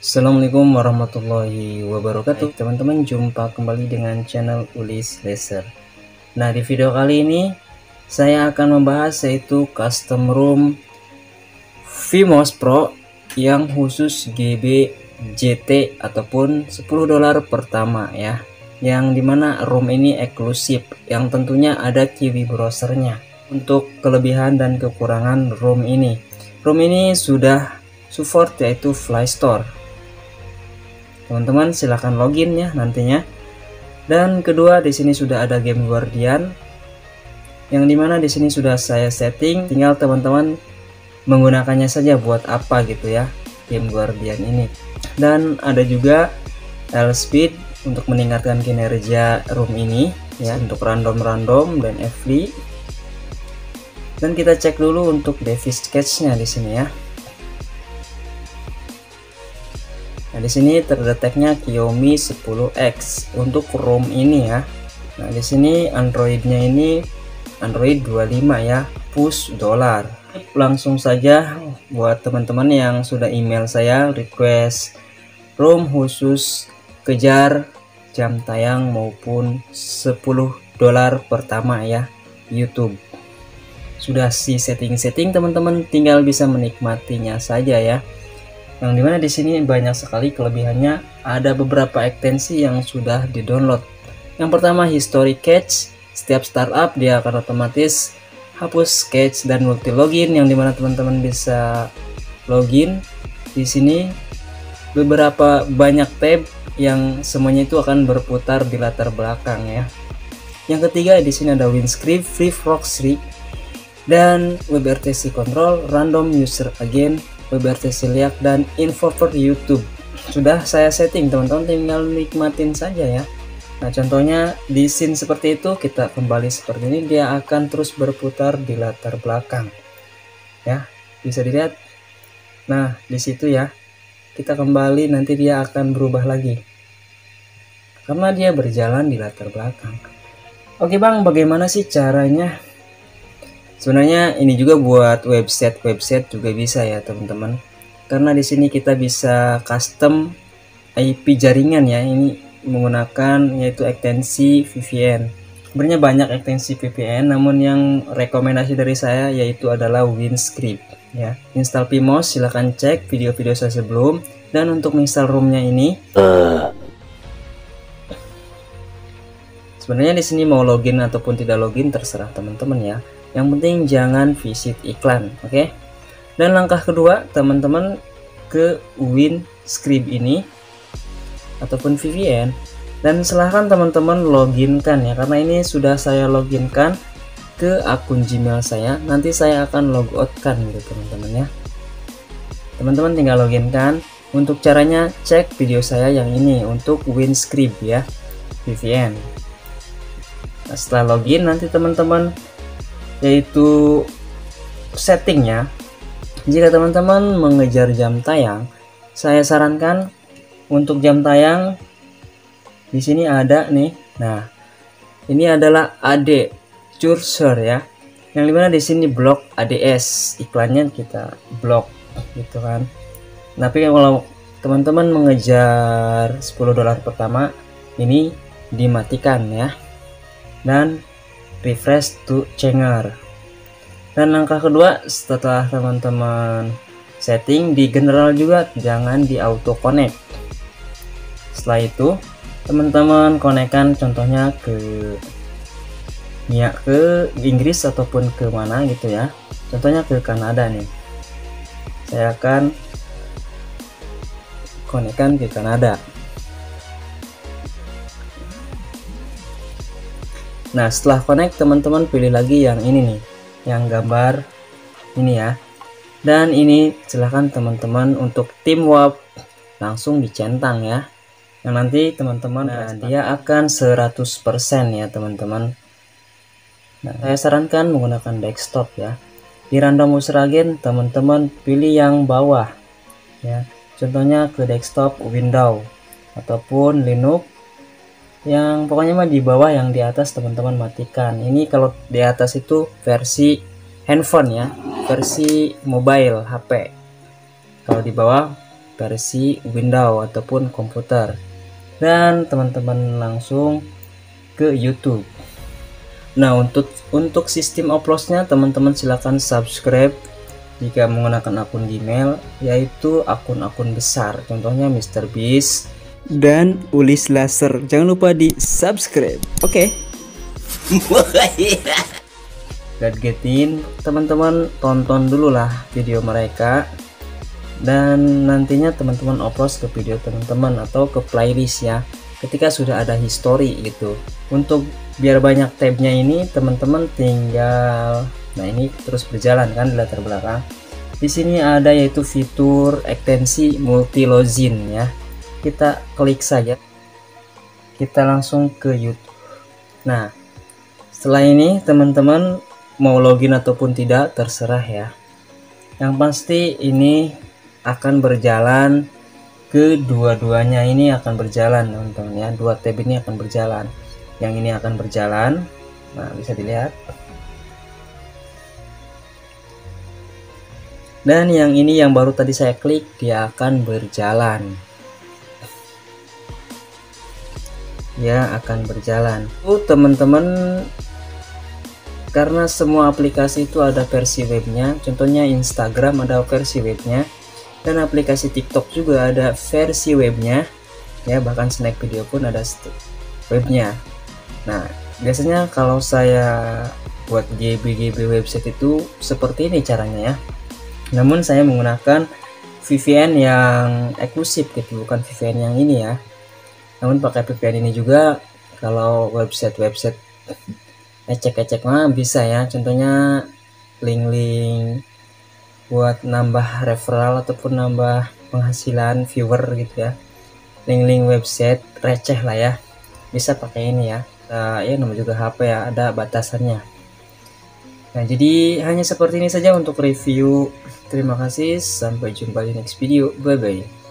Assalamualaikum warahmatullahi wabarakatuh. Teman-teman, jumpa kembali dengan channel Ulis Laser. Nah, di video kali ini saya akan membahas yaitu custom ROM VMOS Pro yang khusus GB JT ataupun $10 pertama ya. Yang dimana ROM ini eksklusif, yang tentunya ada Kiwi browsernya. Untuk kelebihan dan kekurangan ROM ini sudah support yaitu Play Store. Teman-teman silahkan login ya nantinya. Dan kedua, di sini sudah ada Game Guardian, yang dimana di sini sudah saya setting, tinggal teman-teman menggunakannya saja buat apa gitu ya, Game Guardian ini. Dan ada juga L-Speed untuk meningkatkan kinerja ROM ini ya, untuk random dan FV. Dan kita cek dulu untuk device cache-nya di sini ya. Nah, di sini terdeteknya Xiaomi 10X untuk ROM ini ya. Nah, di sini Android-nya ini Android 25 ya, push $. Langsung saja buat teman-teman yang sudah email saya request ROM khusus kejar jam tayang maupun $10 pertama ya YouTube. Sudah si setting teman-teman, tinggal bisa menikmatinya saja ya. Yang dimana di sini banyak sekali kelebihannya, ada beberapa ekstensi yang sudah di-download. Yang pertama, history cache. Setiap startup dia akan otomatis hapus cache dan multi login, yang dimana teman-teman bisa login di sini beberapa banyak tab yang semuanya itu akan berputar di latar belakang ya. Yang ketiga, di sini ada WinScript, Free Proxy, dan WebRTC Control, Random User Agent, WebRTC Liak, dan info per YouTube. Sudah saya setting, teman-teman tinggal nikmatin saja ya. Nah, contohnya di scene seperti itu, kita kembali seperti ini, dia akan terus berputar di latar belakang ya, bisa dilihat. Nah, di situ ya, kita kembali, nanti dia akan berubah lagi karena dia berjalan di latar belakang. Oke bang, bagaimana sih caranya? Sebenarnya ini juga buat website juga bisa ya teman-teman, karena di sini kita bisa custom IP jaringan ya. Ini menggunakan yaitu ekstensi VPN. Sebenarnya banyak ekstensi VPN, namun yang rekomendasi dari saya yaitu adalah WinScript ya. Install VMOS, silahkan cek video-video saya sebelum. Dan untuk install ROM-nya ini, sebenarnya di sini mau login ataupun tidak login terserah teman-teman ya. Yang penting jangan visit iklan, oke? Dan langkah kedua, teman-teman ke WinScript ini ataupun VPN, dan silahkan teman-teman loginkan ya, karena ini sudah saya loginkan ke akun Gmail saya. Nanti saya akan logout kan gitu teman-teman ya. Teman-teman tinggal loginkan. Untuk caranya cek video saya yang ini untuk WinScript ya, VPN. Nah, setelah login nanti teman-teman yaitu settingnya, jika teman-teman mengejar jam tayang, saya sarankan untuk jam tayang di sini ada nih. Nah, ini adalah AD cursor ya, yang dimana di sini blok ADS, iklannya kita blok gitu kan. Tapi kalau teman-teman mengejar $10 pertama, ini dimatikan ya, dan refresh to changer. Dan langkah kedua, setelah teman-teman setting di general juga, jangan di auto connect. Setelah itu teman-teman konekkan contohnya ke Inggris ataupun ke mana gitu ya, contohnya ke Kanada nih. Saya akan konekkan ke Kanada. Nah, setelah connect, teman-teman pilih lagi yang ini nih, yang gambar ini ya. Dan ini silahkan teman-teman untuk tim warp langsung dicentang ya. Yang nanti teman-teman dia akan 100% ya teman-teman. Nah, saya sarankan menggunakan desktop ya. Di random user agent, teman-teman pilih yang bawah ya. Contohnya ke desktop Windows ataupun Linux. Yang pokoknya mah di bawah, yang di atas teman-teman matikan. Ini kalau di atas itu versi handphone ya, versi mobile HP. Kalau di bawah versi Windows ataupun komputer. Dan teman-teman langsung ke YouTube. Nah, untuk sistem uploadnya teman-teman silahkan subscribe jika menggunakan akun Gmail, yaitu akun-akun besar, contohnya MrBeast dan Ulis Laser. Jangan lupa di subscribe, oke? Gadgetin, teman-teman tonton dulu lah video mereka, dan nantinya teman-teman upload ke video teman-teman atau ke playlist ya, ketika sudah ada history gitu. Untuk biar banyak tabnya ini, teman-teman tinggal, nah ini terus berjalan kan di latar belakang. Di sini ada yaitu fitur ekstensi multi login ya. Kita klik saja. Kita langsung ke YouTube. Nah, setelah ini teman-teman mau login ataupun tidak terserah ya. Yang pasti ini akan berjalan, kedua-duanya ini akan berjalan teman-teman ya. Dua tab ini akan berjalan. Yang ini akan berjalan. Nah, bisa dilihat. Dan yang ini yang baru tadi saya klik, dia akan berjalan. Ya, akan berjalan. Teman-teman, karena semua aplikasi itu ada versi webnya, contohnya Instagram ada versi webnya, dan aplikasi TikTok juga ada versi webnya ya, bahkan Snack Video pun ada webnya. Nah, biasanya kalau saya buat GB website itu seperti ini caranya ya. Namun saya menggunakan VPN yang eksklusif gitu, bukan VPN yang ini ya. Namun pakai VPN ini juga kalau website ecek-ecek mah bisa ya. Contohnya link-link buat nambah referral ataupun nambah penghasilan viewer gitu ya. Link-link website receh lah ya. Bisa pakai ini ya. Ya namanya juga HP ya, ada batasannya. Nah, jadi hanya seperti ini saja untuk review. Terima kasih, sampai jumpa di next video. Bye bye.